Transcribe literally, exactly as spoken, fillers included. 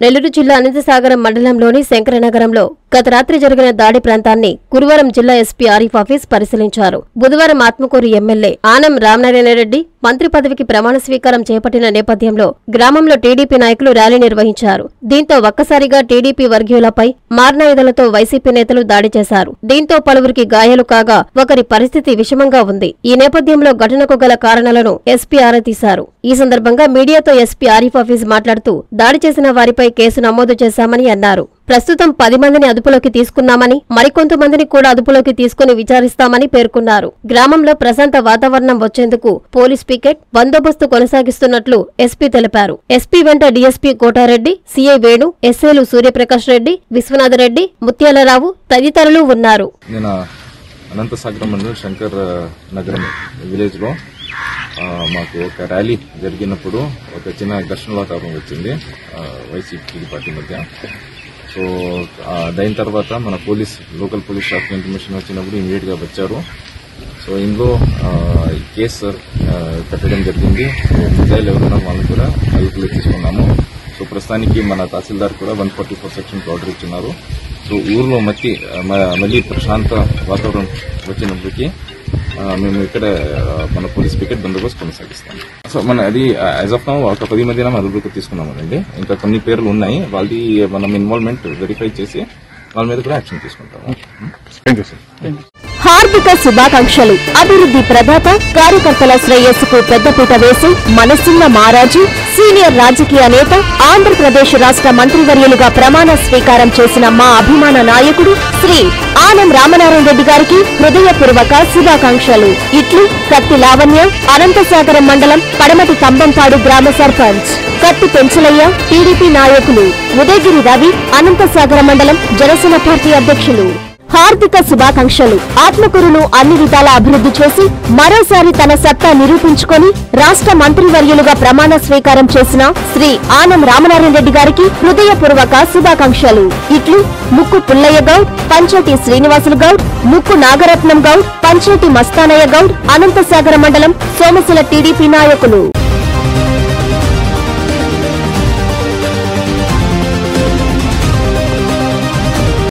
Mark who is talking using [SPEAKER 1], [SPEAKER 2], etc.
[SPEAKER 1] నెల్లూరు జిల్లా అనంతసాగరం మండలంలోని శంకరనగరంలో గత రాత్రి జరిగిన దాడి ప్రాంతాన్ని గురువారం జిల్లా ఎస్పీ ఆరిఫ్ ఆఫీస్ పరిశీలించారు. బుధవారం ఆత్మకూరు ఎమ్మెల్యే ఆనం రామనారాయణరెడ్డి మంత్రి పదవికి ప్రమాణ స్వీకారం చేపట్టిన నేపథ్యంలో గ్రామంలో టీడీపీ నాయకులు ర్యాలీ నిర్వహించారు. దీంతో ఒక్కసారిగా టీడీపీ వర్గీయులపై మార్నాయుధాలతో వైసీపీ నేతలు దాడి చేశారు. దీంతో పలువురికి గాయాలు కాగా ఒకరి పరిస్థితి విషమంగా ఉంది. ఈ నేపథ్యంలో ఘటనకు గల కారణాలను ఎస్పీ ఆరా తీశారు. ఈ సందర్భంగా మీడియాతో ఎస్పీ ఆరిఫ్ ఆఫీస్ మాట్లాడుతూ దాడి చేసిన వారిపై కేసు నమోదు చేశామని అన్నారు. ప్రస్తుతం పది మందిని అదుపులోకి తీసుకున్నామని, మరికొంతమందిని కూడా అదుపులోకి తీసుకుని విచారిస్తామని పేర్కొన్నారు. గ్రామంలో ప్రశాంత వాతావరణం వచ్చేందుకు పోలీస్ పికెట్ బందోబస్తు కొనసాగిస్తున్నట్లు ఎస్పీ తెలిపారు. ఎస్పీ వెంట డీఎస్పీ కోటారెడ్డి, సీఐ వేణు, ఎస్ఏలు సూర్యప్రకాష్ రెడ్డి, విశ్వనాథరెడ్డి, ముత్యాలరావు తదితరులు ఉన్నారు.
[SPEAKER 2] అనంతసాగరం మండలం శంకర్ నగరం విలేజ్ లో మాకు ఒక ర్యాలీ జరిగినప్పుడు ఒక చిన్న ఘర్షణ వాతావరణం వచ్చింది వైసీపీ పార్టీ మధ్య. సో దాని తర్వాత మన police local police staff information వచ్చినప్పుడు ఇమీడియట్ గా వచ్చారు. సో ఇందులో కేసు కట్టడం జరిగింది. సో ముద్దాయిలు ఎవరున్నా వాళ్ళని కూడా అదుపులో తీసుకున్నాము. సో ప్రస్తుతానికి మన తహసీల్దార్ కూడా one forty four section order ఇచ్చినారు. సో ఊర్లో మట్టి మళ్ళీ ప్రశాంత వాతావరణం వచ్చినప్పటికీ మేము ఇక్కడ మన పోలీస్ పికెట్ బందోబస్తు కొనసాగిస్తాం. సో మన అది యాజ్ ఆఫ్ నౌ ఒక పది మంది అదుపులోకి తీసుకున్నామండి. ఇంకా కొన్ని పేర్లు ఉన్నాయి, వాళ్ళది మనం ఇన్వాల్వ్మెంట్ వెరిఫై చేసి వాళ్ళ మీద కూడా యాక్షన్ తీసుకుంటాము.
[SPEAKER 3] హార్దిక శుభాకాంక్షలు. అభివృద్ధి ప్రదాత, కార్యకర్తల శ్రేయస్సుకు పెద్దపీట వేసి మనసున్న మారాజు, సీనియర్ రాజకీయ నేత, ఆంధ్రప్రదేశ్ రాష్ట్ర మంత్రివర్యులుగా ప్రమాణ స్వీకారం చేసిన మా అభిమాన నాయకుడు శ్రీ ఆనం రామనారాయణ రెడ్డి గారికి హృదయపూర్వక శుభాకాంక్షలు. ఇట్లు కత్తి లావణ్య, అనంతసాగరం మండలం పడమటి కంబంపాడు గ్రామ సర్పంచ్. కత్తి పెంచలయ్య, టీడీపీ నాయకులు. ఉదయగిరి రవి, అనంతసాగరం మండలం జనసేన పార్టీ అధ్యక్షులు. హార్దిక శుభాకాంక్షలు. ఆత్మకూరును అన్ని విధాల అభివృద్ధి చేసి మరోసారి తన సత్తా నిరూపించుకొని రాష్ట్ర మంత్రివర్యులుగా ప్రమాణ స్వీకారం చేసిన శ్రీ ఆనం రామనారాయణ రెడ్డి గారికి హృదయపూర్వక శుభాకాంక్షలు. ఇట్లు ముక్కు పుల్లయ్య గౌడ్, పంచోటి శ్రీనివాసులు గౌడ్, ముక్కు నాగరత్నం గౌడ్, పంచోటి మస్తానయ్య గౌడ్, అనంతసాగర మండలం సోమశిల టీడీపీ నాయకులు.